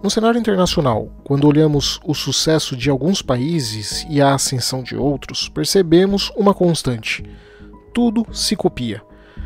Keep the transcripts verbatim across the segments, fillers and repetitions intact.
No cenário internacional, quando olhamos o sucesso de alguns países e a ascensão de outros, percebemos uma constante: tudo se copia.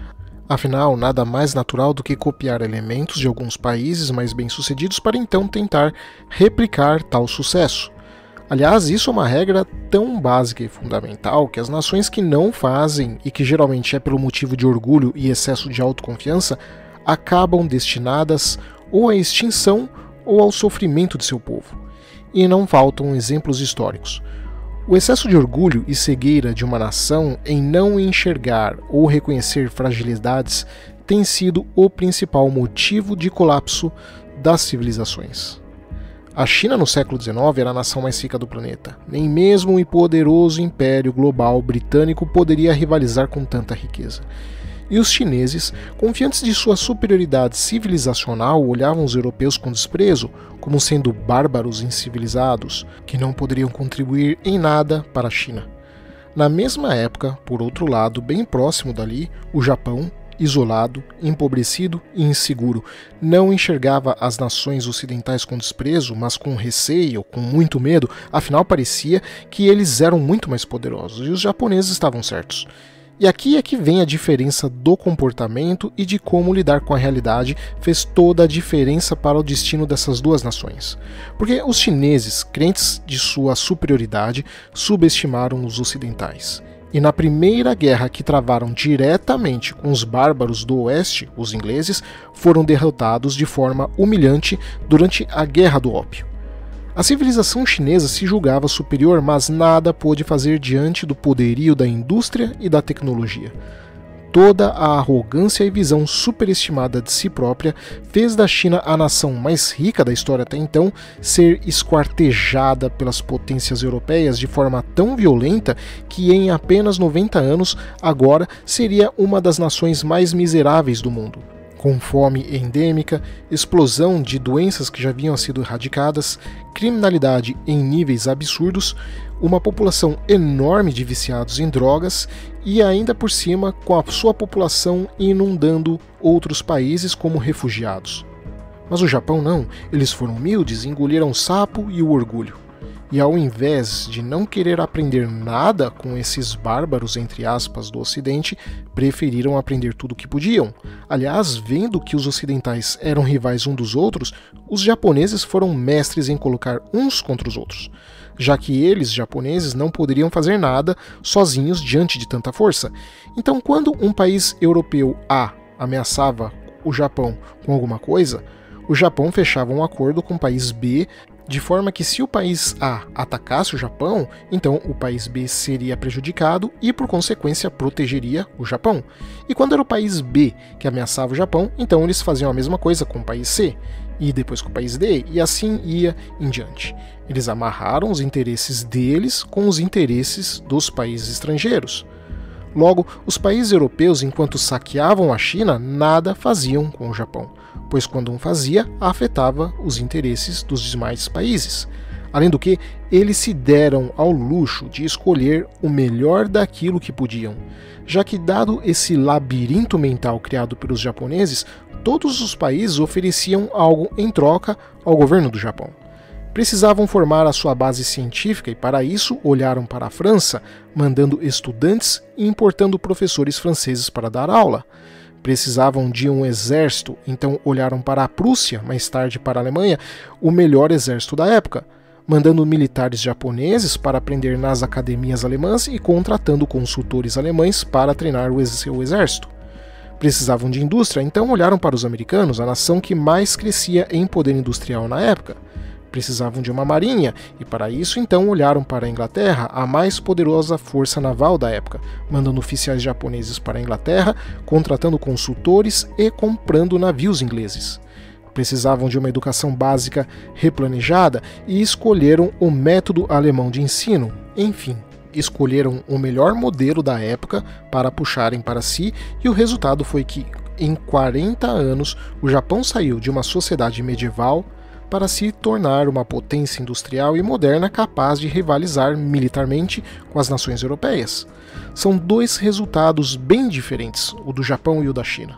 Afinal, nada mais natural do que copiar elementos de alguns países mais bem-sucedidos para então tentar replicar tal sucesso. Aliás, isso é uma regra tão básica e fundamental que as nações que não fazem, e que geralmente é pelo motivo de orgulho e excesso de autoconfiança, acabam destinadas ou à extinção ou ao sofrimento de seu povo. E não faltam exemplos históricos. O excesso de orgulho e cegueira de uma nação em não enxergar ou reconhecer fragilidades tem sido o principal motivo de colapso das civilizações. A China no século dezenove era a nação mais rica do planeta. Nem mesmo o poderoso império global britânico poderia rivalizar com tanta riqueza. E os chineses, confiantes de sua superioridade civilizacional, olhavam os europeus com desprezo, como sendo bárbaros incivilizados, que não poderiam contribuir em nada para a China. Na mesma época, por outro lado, bem próximo dali, o Japão, isolado, empobrecido e inseguro, não enxergava as nações ocidentais com desprezo, mas com receio, com muito medo, afinal parecia que eles eram muito mais poderosos e os japoneses estavam certos. E aqui é que vem a diferença do comportamento e de como lidar com a realidade fez toda a diferença para o destino dessas duas nações. Porque os chineses, crentes de sua superioridade, subestimaram os ocidentais. E na primeira guerra que travaram diretamente com os bárbaros do oeste, os ingleses, foram derrotados de forma humilhante durante a Guerra do Ópio. A civilização chinesa se julgava superior, mas nada pôde fazer diante do poderio da indústria e da tecnologia. Toda a arrogância e visão superestimada de si própria fez da China a nação mais rica da história até então ser esquartejada pelas potências europeias de forma tão violenta que em apenas noventa anos agora seria uma das nações mais miseráveis do mundo. Com fome endêmica, explosão de doenças que já haviam sido erradicadas, criminalidade em níveis absurdos, uma população enorme de viciados em drogas e ainda por cima com a sua população inundando outros países como refugiados. Mas o Japão não, eles foram humildes, engoliram o sapo e o orgulho. E ao invés de não querer aprender nada com esses bárbaros, entre aspas, do Ocidente, preferiram aprender tudo o que podiam. Aliás, vendo que os ocidentais eram rivais um dos outros, os japoneses foram mestres em colocar uns contra os outros, já que eles, japoneses, não poderiam fazer nada sozinhos diante de tanta força. Então, quando um país europeu A ameaçava o Japão com alguma coisa, o Japão fechava um acordo com o país B, de forma que se o país A atacasse o Japão, então o país B seria prejudicado e, por consequência, protegeria o Japão. E quando era o país B que ameaçava o Japão, então eles faziam a mesma coisa com o país C, e depois com o país D, e assim ia em diante. Eles amarraram os interesses deles com os interesses dos países estrangeiros. Logo, os países europeus, enquanto saqueavam a China, nada faziam com o Japão, pois quando um fazia, afetava os interesses dos demais países. Além do que, eles se deram ao luxo de escolher o melhor daquilo que podiam, já que, dado esse labirinto mental criado pelos japoneses, todos os países ofereciam algo em troca ao governo do Japão. Precisavam formar a sua base científica e, para isso, olharam para a França, mandando estudantes e importando professores franceses para dar aula. Precisavam de um exército, então olharam para a Prússia, mais tarde para a Alemanha, o melhor exército da época, mandando militares japoneses para aprender nas academias alemãs e contratando consultores alemães para treinar o seu exército. Precisavam de indústria, então olharam para os americanos, a nação que mais crescia em poder industrial na época. Precisavam de uma marinha, e para isso então olharam para a Inglaterra, a mais poderosa força naval da época, mandando oficiais japoneses para a Inglaterra, contratando consultores e comprando navios ingleses. Precisavam de uma educação básica replanejada e escolheram o método alemão de ensino. Enfim, escolheram o melhor modelo da época para puxarem para si, e o resultado foi que, em quarenta anos, o Japão saiu de uma sociedade medieval para se tornar uma potência industrial e moderna capaz de rivalizar militarmente com as nações europeias. São dois resultados bem diferentes, o do Japão e o da China.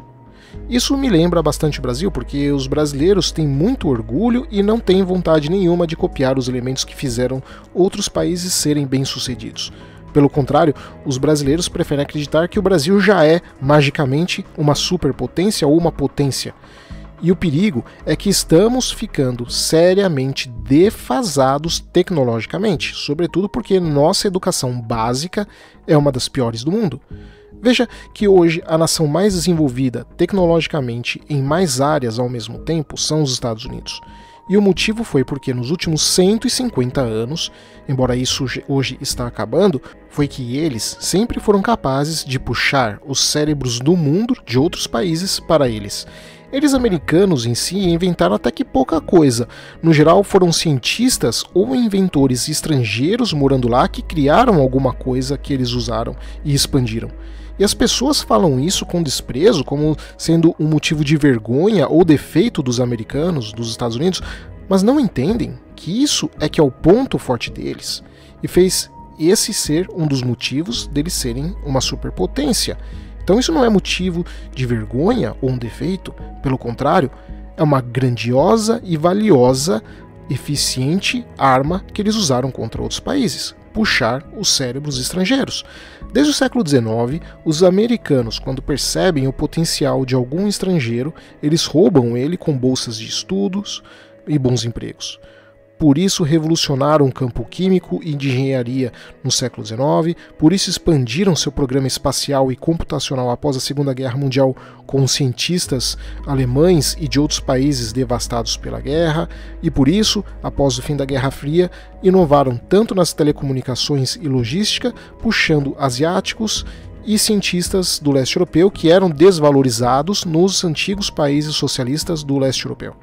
Isso me lembra bastante o Brasil, porque os brasileiros têm muito orgulho e não têm vontade nenhuma de copiar os elementos que fizeram outros países serem bem-sucedidos. Pelo contrário, os brasileiros preferem acreditar que o Brasil já é, magicamente, uma superpotência ou uma potência. E o perigo é que estamos ficando seriamente defasados tecnologicamente, sobretudo porque nossa educação básica é uma das piores do mundo. Veja que hoje a nação mais desenvolvida tecnologicamente em mais áreas ao mesmo tempo são os Estados Unidos. E o motivo foi porque nos últimos cento e cinquenta anos, embora isso hoje está acabando, foi que eles sempre foram capazes de puxar os cérebros do mundo de outros países para eles. Eles americanos em si inventaram até que pouca coisa. No geral foram cientistas ou inventores estrangeiros morando lá que criaram alguma coisa que eles usaram e expandiram. E as pessoas falam isso com desprezo, como sendo um motivo de vergonha ou defeito dos americanos, dos Estados Unidos, mas não entendem que isso é que é o ponto forte deles, e fez esse ser um dos motivos deles serem uma superpotência. Então isso não é motivo de vergonha ou um defeito, pelo contrário, é uma grandiosa e valiosa, eficiente arma que eles usaram contra outros países. Puxar os cérebros estrangeiros. Desde o século dezenove, os americanos, quando percebem o potencial de algum estrangeiro, eles roubam ele com bolsas de estudos e bons empregos. Por isso revolucionaram o campo químico e de engenharia no século dezenove, por isso expandiram seu programa espacial e computacional após a Segunda Guerra Mundial com cientistas alemães e de outros países devastados pela guerra, e por isso, após o fim da Guerra Fria, inovaram tanto nas telecomunicações e logística, puxando asiáticos e cientistas do leste europeu que eram desvalorizados nos antigos países socialistas do leste europeu.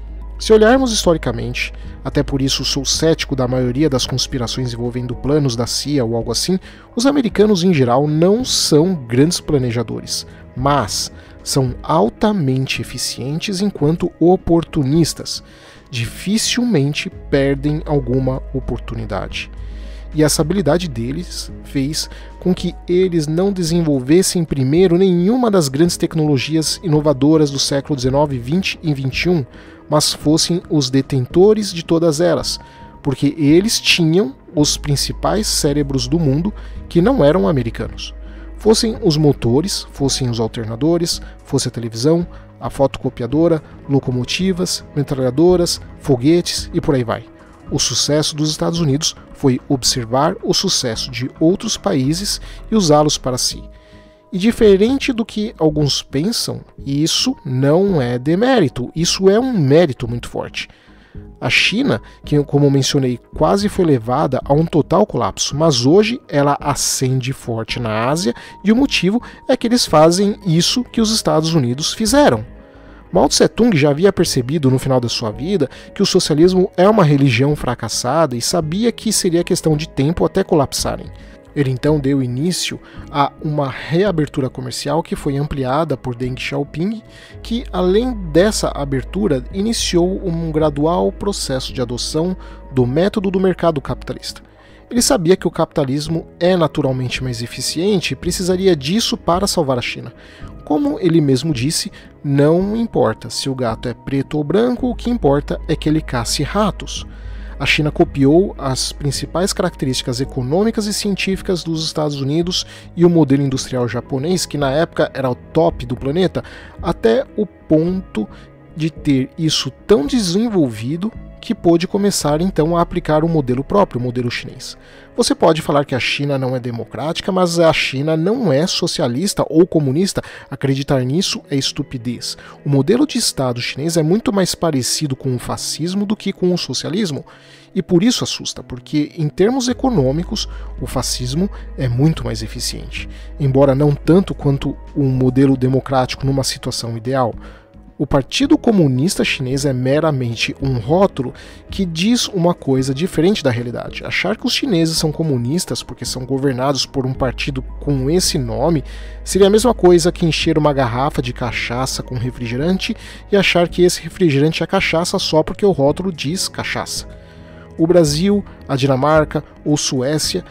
Se olharmos historicamente, até por isso sou cético da maioria das conspirações envolvendo planos da C I A ou algo assim, os americanos em geral não são grandes planejadores, mas são altamente eficientes enquanto oportunistas. Dificilmente perdem alguma oportunidade. E essa habilidade deles fez com que eles não desenvolvessem primeiro nenhuma das grandes tecnologias inovadoras do século dezenove, vinte e vinte e um, mas fossem os detentores de todas elas, porque eles tinham os principais cérebros do mundo que não eram americanos. Fossem os motores, fossem os alternadores, fosse a televisão, a fotocopiadora, locomotivas, metralhadoras, foguetes e por aí vai. O sucesso dos Estados Unidos foi observar o sucesso de outros países e usá-los para si. E diferente do que alguns pensam, isso não é demérito, isso é um mérito muito forte. A China, que como mencionei, quase foi levada a um total colapso, mas hoje ela ascende forte na Ásia e o motivo é que eles fazem isso que os Estados Unidos fizeram. Mao Tse-tung já havia percebido no final da sua vida que o socialismo é uma religião fracassada e sabia que seria questão de tempo até colapsarem. Ele então deu início a uma reabertura comercial que foi ampliada por Deng Xiaoping, que além dessa abertura iniciou um gradual processo de adoção do método do mercado capitalista. Ele sabia que o capitalismo é naturalmente mais eficiente e precisaria disso para salvar a China. Como ele mesmo disse, não importa se o gato é preto ou branco, o que importa é que ele casse ratos. A China copiou as principais características econômicas e científicas dos Estados Unidos e o modelo industrial japonês, que na época era o top do planeta, até o ponto de ter isso tão desenvolvido que pôde começar então a aplicar o modelo próprio, o modelo chinês. Você pode falar que a China não é democrática, mas a China não é socialista ou comunista. Acreditar nisso é estupidez. O modelo de Estado chinês é muito mais parecido com o fascismo do que com o socialismo. E por isso assusta, porque em termos econômicos, o fascismo é muito mais eficiente. Embora não tanto quanto um modelo democrático numa situação ideal. O Partido Comunista Chinês é meramente um rótulo que diz uma coisa diferente da realidade. Achar que os chineses são comunistas porque são governados por um partido com esse nome seria a mesma coisa que encher uma garrafa de cachaça com refrigerante e achar que esse refrigerante é cachaça só porque o rótulo diz cachaça. O Brasil, a Dinamarca ou Suécia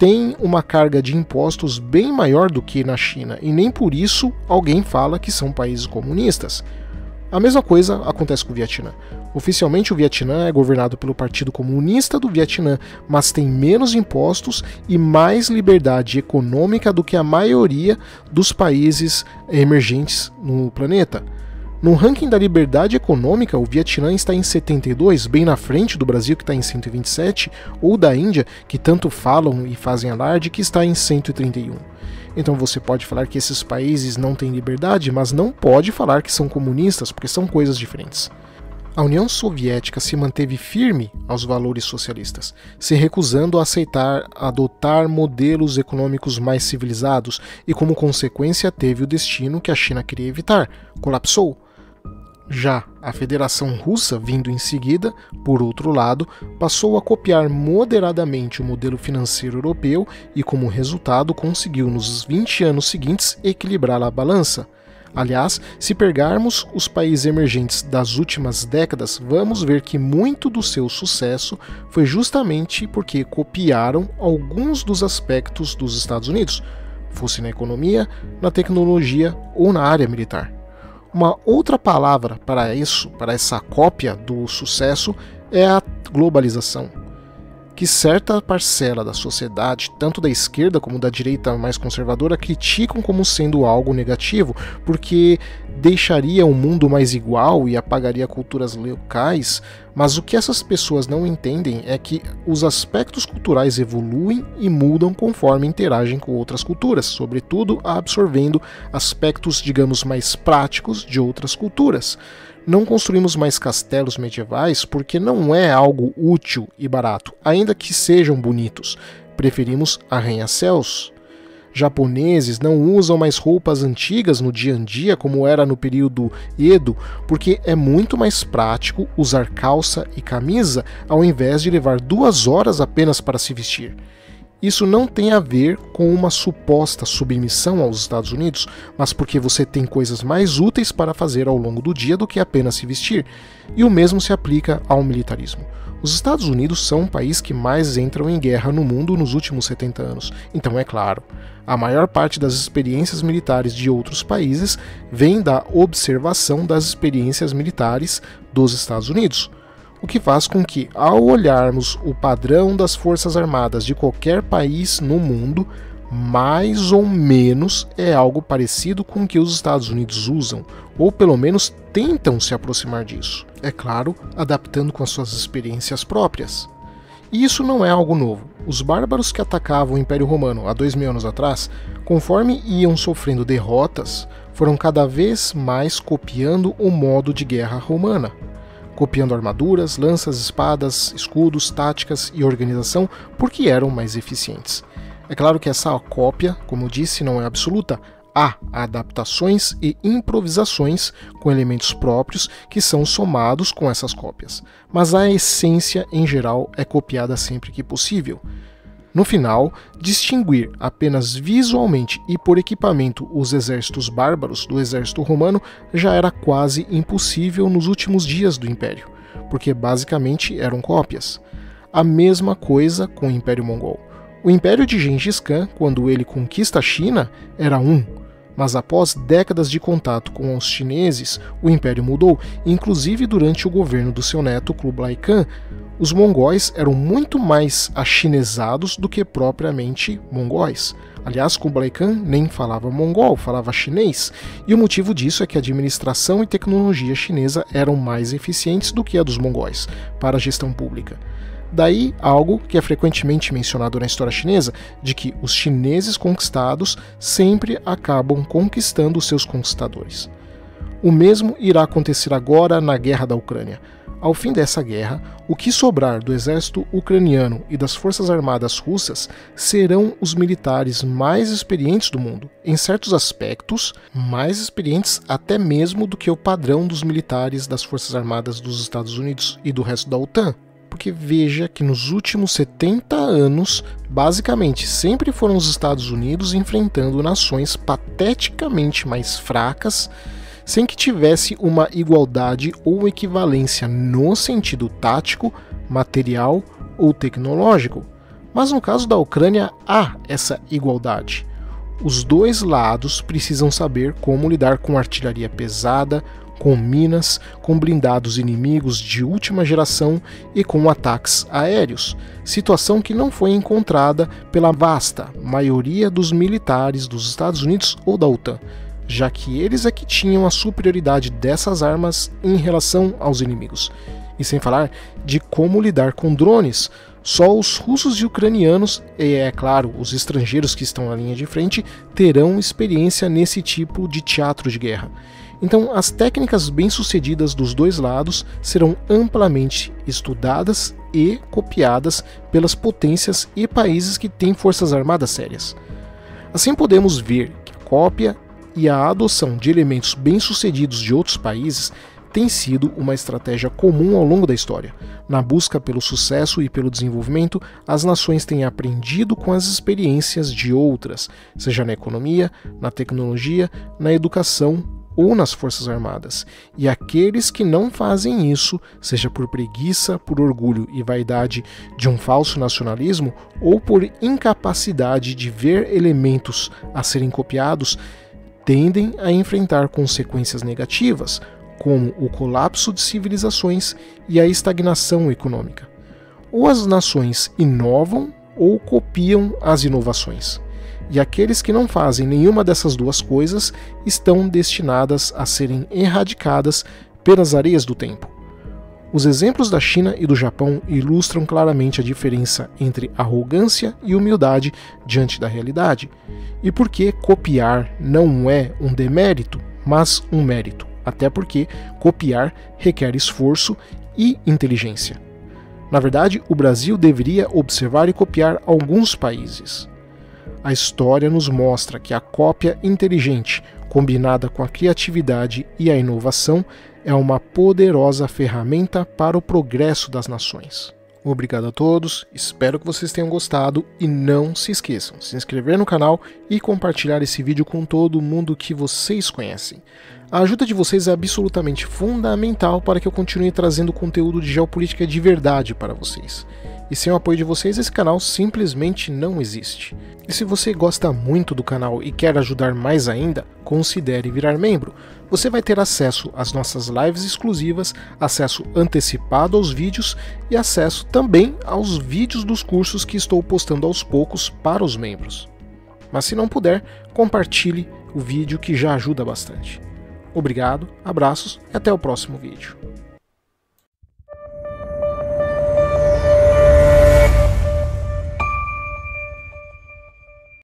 tem uma carga de impostos bem maior do que na China, e nem por isso alguém fala que são países comunistas. A mesma coisa acontece com o Vietnã. Oficialmente o Vietnã é governado pelo Partido Comunista do Vietnã, mas tem menos impostos e mais liberdade econômica do que a maioria dos países emergentes no planeta. No ranking da liberdade econômica, o Vietnã está em setenta e dois, bem na frente do Brasil, que está em cento e vinte e sete, ou da Índia, que tanto falam e fazem alarde, que está em cento e trinta e um. Então você pode falar que esses países não têm liberdade, mas não pode falar que são comunistas, porque são coisas diferentes. A União Soviética se manteve firme aos valores socialistas, se recusando a aceitar adotar modelos econômicos mais civilizados e, como consequência, teve o destino que a China queria evitar: colapsou. Já a Federação Russa, vindo em seguida, por outro lado, passou a copiar moderadamente o modelo financeiro europeu e, como resultado, conseguiu nos vinte anos seguintes equilibrar a balança. Aliás, se pegarmos os países emergentes das últimas décadas, vamos ver que muito do seu sucesso foi justamente porque copiaram alguns dos aspectos dos Estados Unidos, fosse na economia, na tecnologia ou na área militar. Uma outra palavra para isso, para essa cópia do sucesso, é a globalização, que certa parcela da sociedade, tanto da esquerda como da direita mais conservadora, criticam como sendo algo negativo, porque deixaria o mundo mais igual e apagaria culturas locais, mas o que essas pessoas não entendem é que os aspectos culturais evoluem e mudam conforme interagem com outras culturas, sobretudo absorvendo aspectos, digamos, mais práticos de outras culturas. Não construímos mais castelos medievais porque não é algo útil e barato, ainda que sejam bonitos. Preferimos arranha-céus. Japoneses não usam mais roupas antigas no dia a dia como era no período Edo, porque é muito mais prático usar calça e camisa ao invés de levar duas horas apenas para se vestir. Isso não tem a ver com uma suposta submissão aos Estados Unidos, mas porque você tem coisas mais úteis para fazer ao longo do dia do que apenas se vestir. E o mesmo se aplica ao militarismo. Os Estados Unidos são um país que mais entram em guerra no mundo nos últimos setenta anos. Então, é claro, a maior parte das experiências militares de outros países vem da observação das experiências militares dos Estados Unidos. O que faz com que, ao olharmos o padrão das Forças Armadas de qualquer país no mundo, mais ou menos é algo parecido com o que os Estados Unidos usam, ou pelo menos tentam se aproximar disso. É claro, adaptando com as suas experiências próprias. E isso não é algo novo. Os bárbaros que atacavam o Império Romano há dois mil anos atrás, conforme iam sofrendo derrotas, foram cada vez mais copiando o modo de guerra romana. Copiando armaduras, lanças, espadas, escudos, táticas e organização, porque eram mais eficientes. É claro que essa cópia, como eu disse, não é absoluta. Há adaptações e improvisações com elementos próprios que são somados com essas cópias, mas a essência, em geral, é copiada sempre que possível. No final, distinguir apenas visualmente e por equipamento os exércitos bárbaros do exército romano já era quase impossível nos últimos dias do Império, porque basicamente eram cópias. A mesma coisa com o Império Mongol. O Império de Gengis Khan, quando ele conquista a China, era um, mas após décadas de contato com os chineses, o Império mudou, inclusive durante o governo do seu neto Kublai Khan. Os mongóis eram muito mais achinesados do que propriamente mongóis. Aliás, Kublai Khan nem falava mongol, falava chinês, e o motivo disso é que a administração e tecnologia chinesa eram mais eficientes do que a dos mongóis para a gestão pública. Daí algo que é frequentemente mencionado na história chinesa, de que os chineses conquistados sempre acabam conquistando os seus conquistadores. O mesmo irá acontecer agora na guerra da Ucrânia. Ao fim dessa guerra, o que sobrar do exército ucraniano e das forças armadas russas serão os militares mais experientes do mundo, em certos aspectos, mais experientes até mesmo do que o padrão dos militares das forças armadas dos Estados Unidos e do resto da OTAN. Porque veja que nos últimos setenta anos, basicamente sempre foram os Estados Unidos enfrentando nações pateticamente mais fracas, sem que tivesse uma igualdade ou equivalência no sentido tático, material ou tecnológico. Mas no caso da Ucrânia há essa igualdade. Os dois lados precisam saber como lidar com artilharia pesada, com minas, com blindados inimigos de última geração e com ataques aéreos, situação que não foi encontrada pela vasta maioria dos militares dos Estados Unidos ou da OTAN, já que eles é que tinham a superioridade dessas armas em relação aos inimigos. E sem falar de como lidar com drones. Só os russos e ucranianos, e é claro, os estrangeiros que estão na linha de frente, terão experiência nesse tipo de teatro de guerra. Então, as técnicas bem-sucedidas dos dois lados serão amplamente estudadas e copiadas pelas potências e países que têm forças armadas sérias. Assim, podemos ver que a cópia e a adoção de elementos bem-sucedidos de outros países tem sido uma estratégia comum ao longo da história. Na busca pelo sucesso e pelo desenvolvimento, as nações têm aprendido com as experiências de outras, seja na economia, na tecnologia, na educação ou nas forças armadas. E aqueles que não fazem isso, seja por preguiça, por orgulho e vaidade de um falso nacionalismo, ou por incapacidade de ver elementos a serem copiados, tendem a enfrentar consequências negativas, como o colapso de civilizações e a estagnação econômica. Ou as nações inovam ou copiam as inovações. E aqueles que não fazem nenhuma dessas duas coisas estão destinadas a serem erradicadas pelas areias do tempo. Os exemplos da China e do Japão ilustram claramente a diferença entre arrogância e humildade diante da realidade, e por que copiar não é um demérito, mas um mérito. Até porque copiar requer esforço e inteligência. Na verdade, o Brasil deveria observar e copiar alguns países. A história nos mostra que a cópia inteligente, combinada com a criatividade e a inovação, é uma poderosa ferramenta para o progresso das nações. Obrigado a todos, espero que vocês tenham gostado e não se esqueçam de se inscrever no canal e compartilhar esse vídeo com todo mundo que vocês conhecem. A ajuda de vocês é absolutamente fundamental para que eu continue trazendo conteúdo de geopolítica de verdade para vocês. E sem o apoio de vocês, esse canal simplesmente não existe. E se você gosta muito do canal e quer ajudar mais ainda, considere virar membro. Você vai ter acesso às nossas lives exclusivas, acesso antecipado aos vídeos e acesso também aos vídeos dos cursos que estou postando aos poucos para os membros. Mas se não puder, compartilhe o vídeo que já ajuda bastante. Obrigado, abraços e até o próximo vídeo.